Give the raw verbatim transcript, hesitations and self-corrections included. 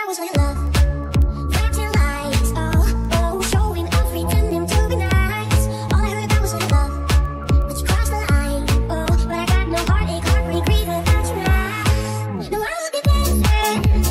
was real love. Flashing lights, oh, oh, showing off, pretending to be nice. All I heard about was real love, but you crossed the line, oh. But I got no heartache, heartbreak, grief without you now. No, I would be better.